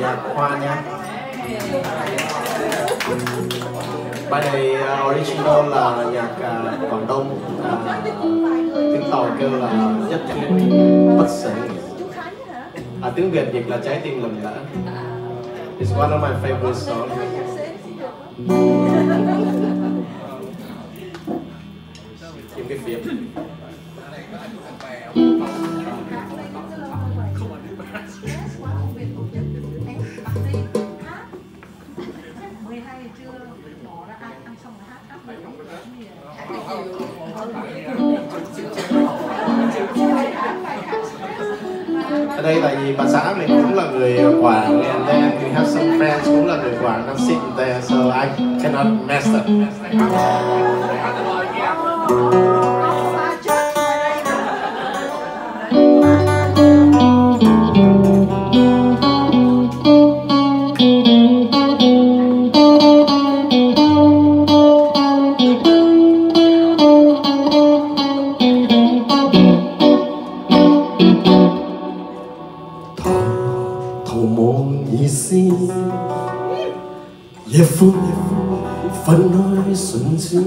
Nhạc Hoa nhé. Bài này original là nhạc Quảng Đông, tiếng Tàu kêu là nhất thiết bất xứng. Tiếng Việt dịch là Trái Tim Lầm Lỡ. It's one of my favorite songs. Kiếm cái phím. Ở đây tại vì bà xã mình cũng là người Quảng, and then we have some friends cũng là người Quảng đang sit there, so I cannot mess up.夜寬分開瞬間，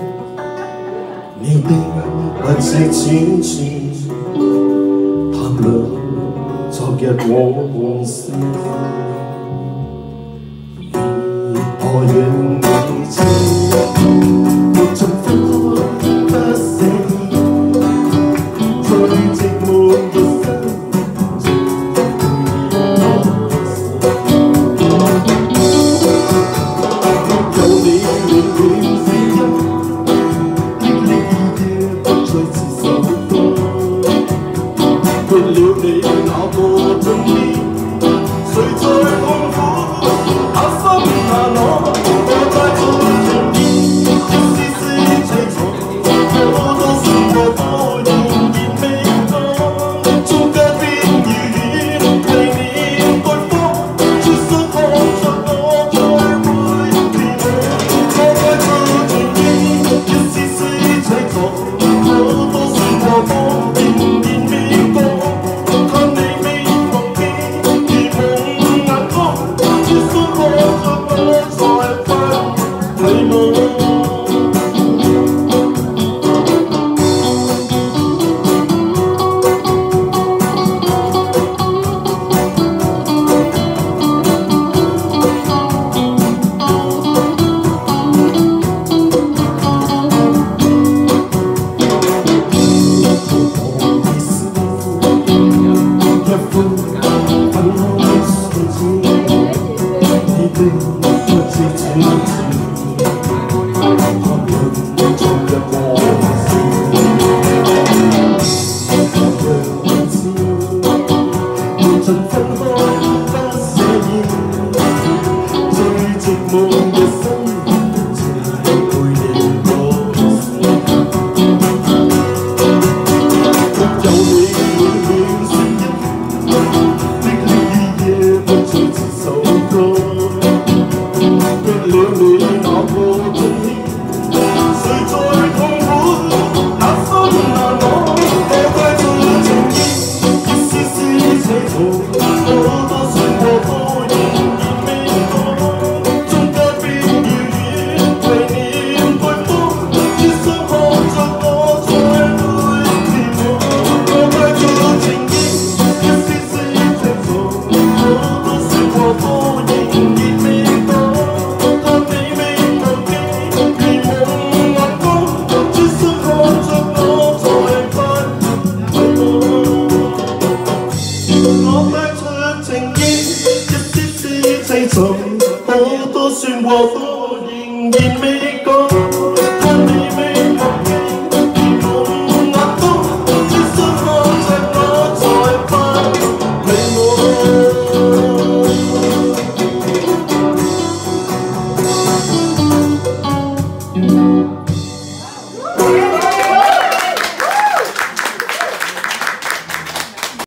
你的不值轉轉，談論昨日往事，如何讓你知，沒盡分開不捨棄，最寂寞嘅心。 好多算和多，仍然未。